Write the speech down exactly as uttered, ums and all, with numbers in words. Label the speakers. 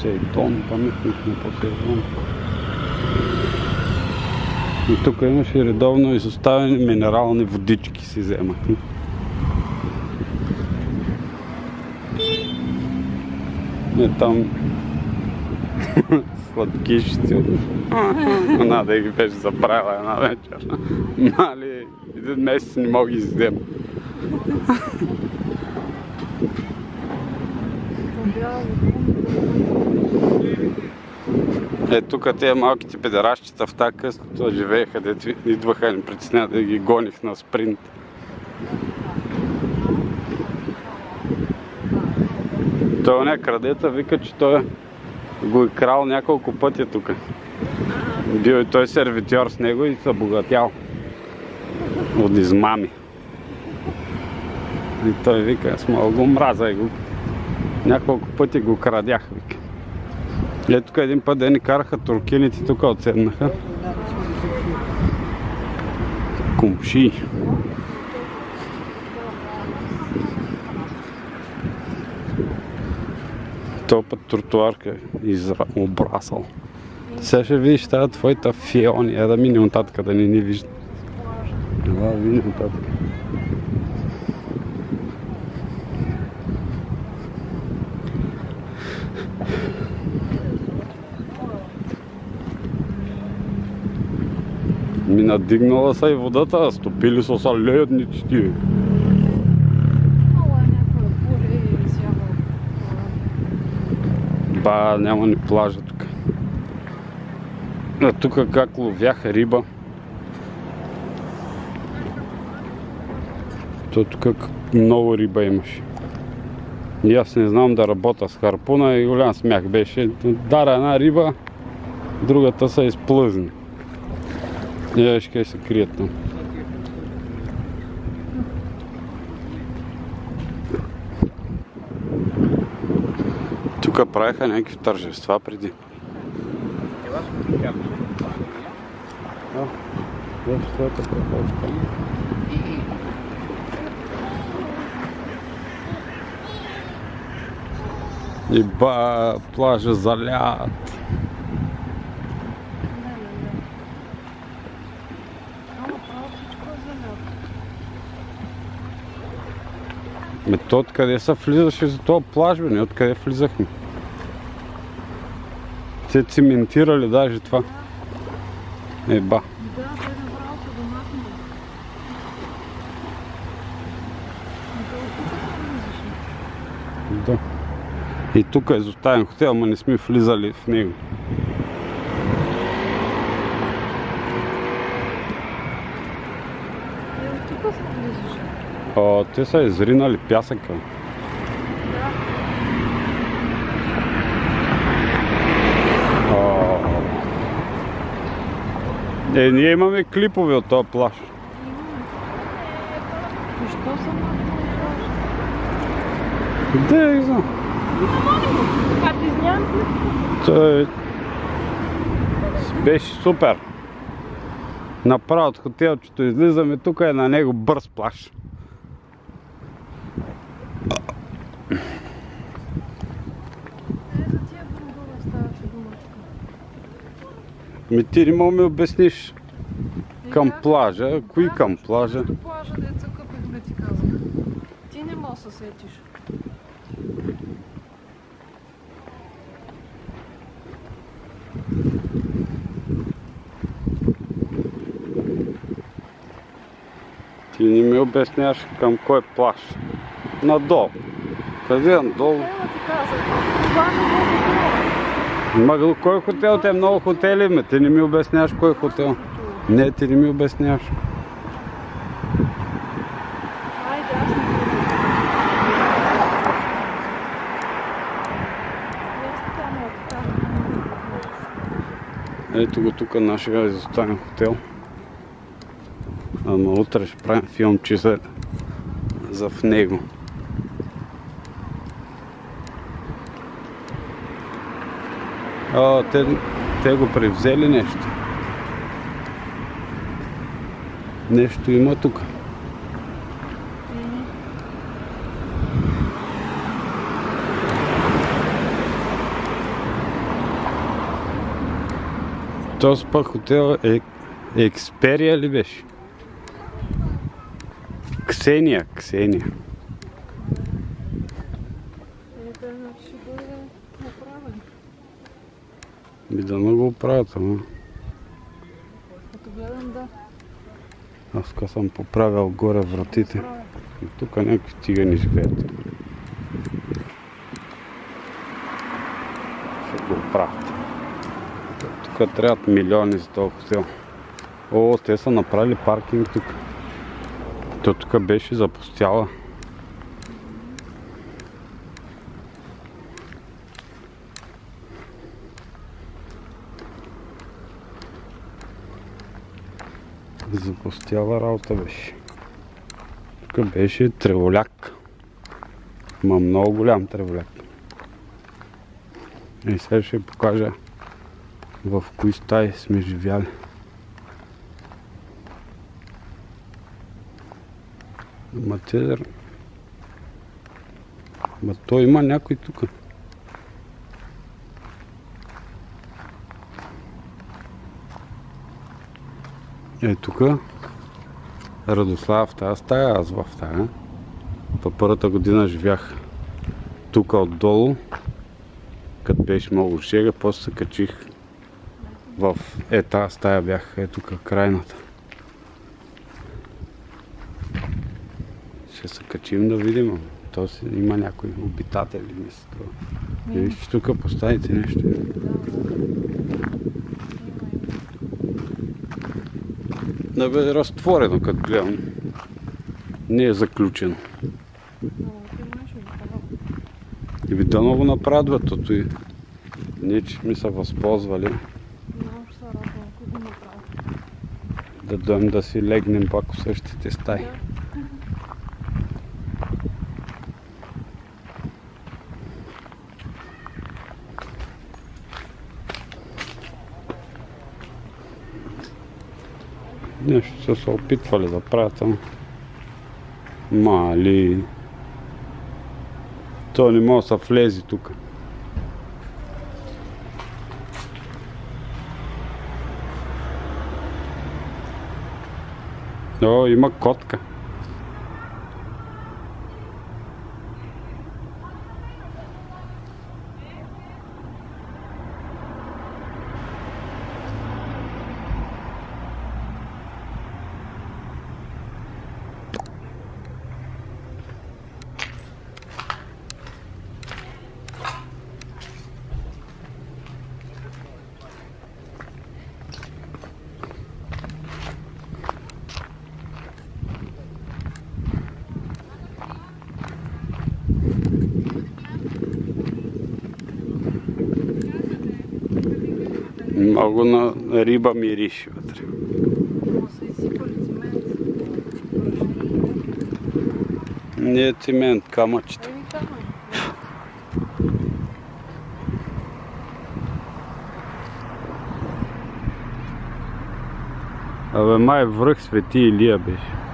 Speaker 1: Посейдон, паметник на Посейдон. И тук имаше редовно изоставени минерални водички си вземахме. Не там сладкишици. Она да ги беше заправила една вечер. Мали, един месец не мога ги издем. Е, тук тия малките педеращчета в тази късто живееха, дето идваха и ни притесня да ги гоних на спринт. Той не крадеца вика, че той го е крал няколко пъти тук. Бил и той сервитьор с него и се богатял от измами. И той вика, аз мога го мраза и го няколко пъти го крадях, вика. Ето тук един път да ни караха туркините, тук отседнаха. Кумши. Това път тротуарка е обрасал. Сега ще видиш тази твоята фиони, е да мине оттатък, да не ни вижда. Това види оттатък. Ми надигнала са и водата, стопили са са ледници. Ба, няма ни плажа тук. А тук как ловяха риба. То тук много риба имаше. И аз не знам да работя с харпуна и голям смях беше. Дара една риба, другата се изплъзни. И виж къде се крият там. Тук правиха някакви тържества преди. И ба, плажа залят. Ме то откъде се влизаше за това плаж, бе, не откъде влизахме. Те циментирали даже това. Еба.
Speaker 2: Да, те направо са доматни.
Speaker 1: Да. И тук е изоставен хотел, ама не сме влизали в него.
Speaker 2: Е, тук се влизаш.
Speaker 1: О, те са изринали пясъка. О. Е, ние имаме клипове от този плаж.
Speaker 2: Защо съм на
Speaker 1: Да, я знам.
Speaker 2: Как изням?
Speaker 1: Той беше супер. Направо от хотелчето излизаме, тук е на него бърз плаж.
Speaker 2: Ето тия бомбова ставаше дума тук.
Speaker 1: Ми ти не мога ми обясниш към плажа, кои към плажа?
Speaker 2: Ето плажа, деца къпехме, ти казах. Ти не мога се сетиш.
Speaker 1: Ти не ми обясняваш към кой плаж. Надолу. Къде е надолу?
Speaker 2: Ела ти казах. Това не мога да.
Speaker 1: Ма кой хотел? Те много хотели, ме. Ти не ми обясняваш кой хотел. Не, ти не ми обясняваш.
Speaker 2: Айде, аз не
Speaker 1: Ето го тук нашия изоставен хотел. Ама утре ще правим филмче за, за в него. О, те, те го превзели нещо. Нещо има тук. Този пък хотел е Експерия ли беше? Ксения, Ксения.
Speaker 2: Е, да, значи ще бъде направен.
Speaker 1: Би да много оправят, ама.
Speaker 2: Като гледам, да.
Speaker 1: Аз ка съм поправил горе вратите.
Speaker 2: Правя.
Speaker 1: И тук някакви тигани живеят. Ще го оправят. Тук трябват милиони за този хотел. О, те са направили паркинг тук. То тук беше запустяла. Запустяла работа беше. Тук беше треволяк. Ма много голям треволяк. И сега ще покажа в кои стаи сме живяли. Ма те... Ма то има някой тук. Е, тук Радослава в тази стая, аз в тая. По първата година живях тук отдолу, като беше много шега, после се качих в е тази стая бях, е тук крайната. Ще се качим да видим, то си има някои обитатели, мисля. И вижте тук поставите нещо. Да бе разтворено, като гледам. Не е заключено. И би да много направят, бе, тото и ние, че ми са възползвали. Да дойдем да си легнем пак в същите стаи. Нещо са се опитвали да правят, ама мали. То не може да се влезе тук. О, има котка. Много на риба мирише вътре. Не е цимент, камъчета. Абе май връх Свети Илия беше.